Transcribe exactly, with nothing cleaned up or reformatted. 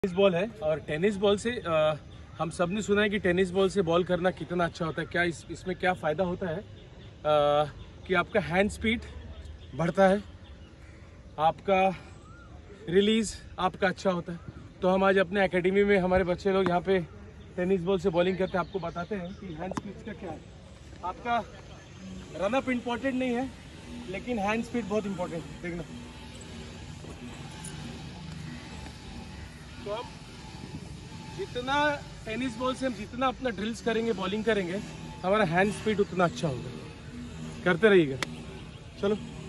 Tennis ball है और tennis ball से आ, हम सब ने सुना है कि टेनिस बॉल से बॉल करना कितना अच्छा होता है। क्या इस इसमें क्या फ़ायदा होता है आ, कि आपका हैंड स्पीड बढ़ता है, आपका रिलीज़ आपका अच्छा होता है। तो हम आज अपने एकेडमी में हमारे बच्चे लोग यहाँ पे टेनिस बॉल से बॉलिंग करते हैं। आपको बताते हैं कि हैंड स्पीड का क्या है। आपका रन अप इम्पॉर्टेंट नहीं है, लेकिन हैंड स्पीड बहुत इम्पोर्टेंट है। देखना, तो हम जितना टेनिस बॉल से हम जितना अपना ड्रिल्स करेंगे, बॉलिंग करेंगे, हमारा हैंड स्पीड उतना अच्छा होगा। करते रहिएगा। चलो।